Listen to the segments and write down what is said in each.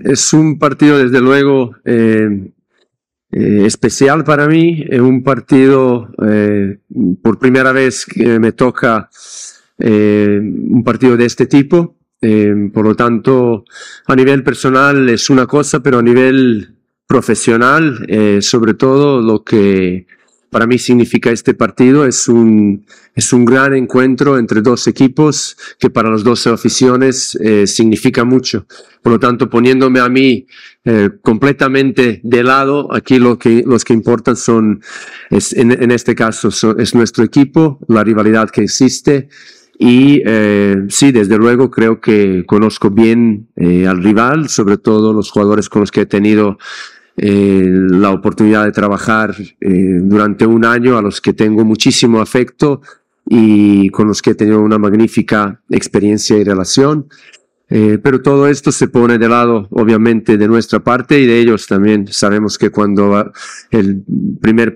Es un partido, desde luego, especial para mí. Es un partido, por primera vez que me toca un partido de este tipo. Por lo tanto, a nivel personal es una cosa, pero a nivel profesional, sobre todo lo que para mí significa este partido es un gran encuentro entre dos equipos que para las dos aficiones significa mucho. Por lo tanto, poniéndome a mí completamente de lado, aquí los que importan en este caso es nuestro equipo, la rivalidad que existe. Y sí, desde luego creo que conozco bien al rival, sobre todo los jugadores con los que he tenido la oportunidad de trabajar durante un año, a los que tengo muchísimo afecto y con los que he tenido una magnífica experiencia y relación. Pero todo esto se pone de lado, obviamente, de nuestra parte y de ellos también. Sabemos que cuando el primer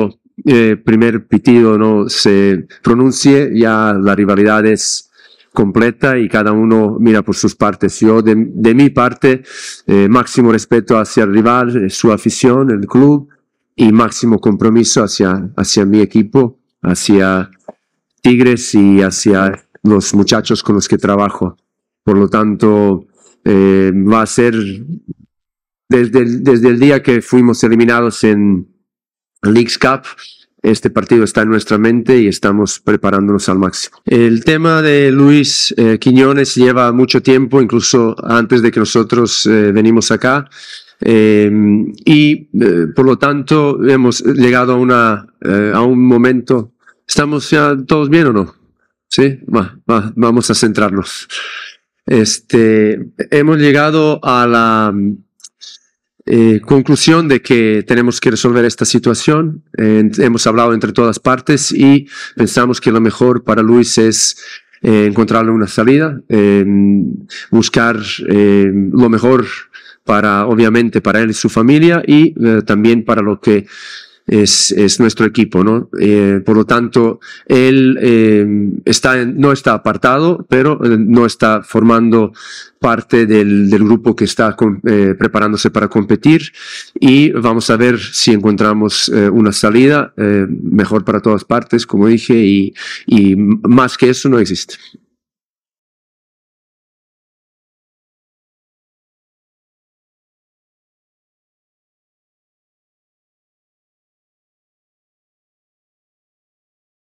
pitido no se pronuncie, ya la rivalidad es completa y cada uno mira por sus partes. Yo, de mi parte, máximo respeto hacia el rival, su afición, el club, y máximo compromiso hacia mi equipo, hacia Tigres y hacia los muchachos con los que trabajo. Por lo tanto, va a ser desde el día que fuimos eliminados en Leagues Cup. Este partido está en nuestra mente y estamos preparándonos al máximo. El tema de Luis Quiñones lleva mucho tiempo, incluso antes de que nosotros venimos acá. Por lo tanto, hemos llegado a un momento. ¿Estamos ya todos bien o no? Sí, vamos a centrarnos. Hemos llegado a la conclusión de que tenemos que resolver esta situación. Hemos hablado entre todas partes y pensamos que lo mejor para Luis es encontrarle una salida, buscar lo mejor obviamente para él y su familia y también para lo que es nuestro equipo, ¿no? Por lo tanto, él no está apartado, pero no está formando parte del grupo que está preparándose para competir y vamos a ver si encontramos una salida mejor para todas partes, como dije, y más que eso no existe.